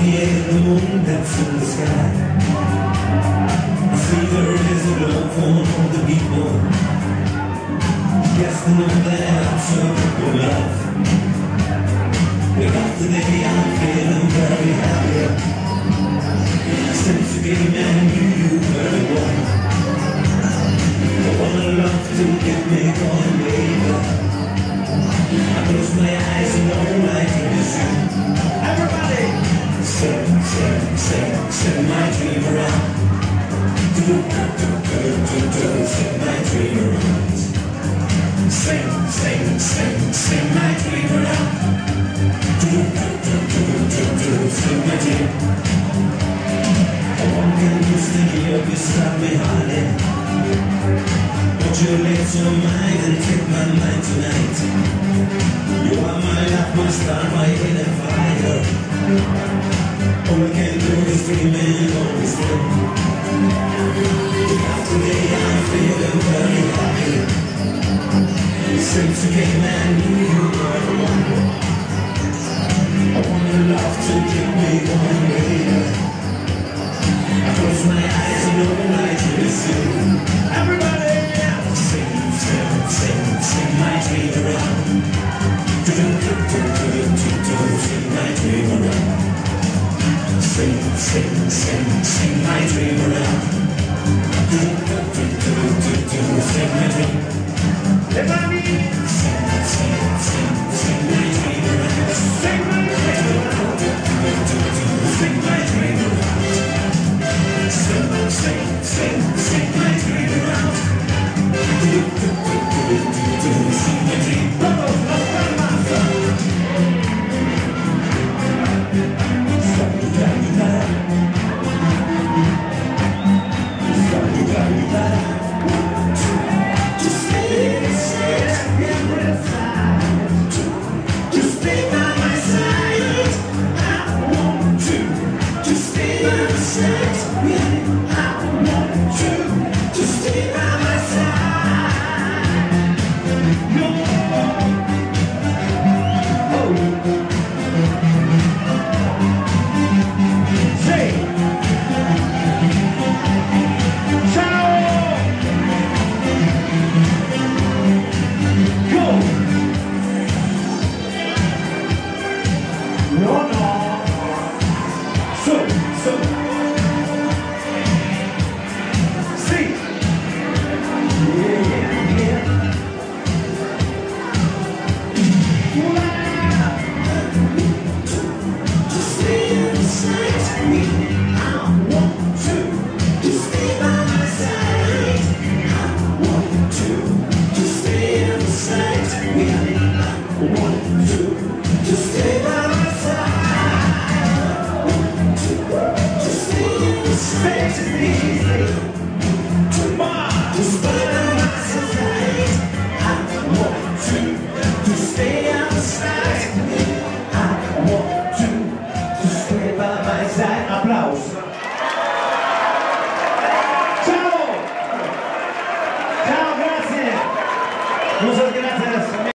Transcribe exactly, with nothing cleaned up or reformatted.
forty-eight, the moon that's in the sky. The fever is a love for all the people. Yes, they know that I'm searching for love. Because today I'm feeling very happy. Since you came and knew you very well. I wanna love to get me going, baby. I close my eyes and all I can is you. Everybody! Sing, sing, sing, sing my dream around. Do, do, do, do, do, do, sing my dream around. Sing, sing, sing, sing my dream around. Do, do, do, do, do, do, sing my dream. One can you sing here beside me, honey. Won't you let your mind and take my mind tonight? You are my life, my star, my hidden fire. All we can do is dream and always dream. Because today I'm feeling very happy. Since you came and knew you were the one. I want your love to keep me going, baby. I close my eyes and all I do is you. Everybody! Sing, sing, sing, sing my dream around. Do, do, do, do, do, do, do, sing my dream around. Sing, sing, sing, sing my dream around. Do, do, do, do, do, do, sing my dream. Everybody! Sing, sing, sing, sing my dream around. Sing my dream around. Do, do, do, do, sing my dream around. Sing, sing, sing, sing my dream around. Do, do, do, do, do, do, sing my dream. Vamos, vamos, vamos. Just stay, stay, every side. Just stay by my side. I want to. Just stay by my side. Yeah, I want to. Just stay by my side. No. Oh. Say. Ciao. Go. No, no. So, so. See. Yeah, yeah, yeah. Wow. Just stay inside me.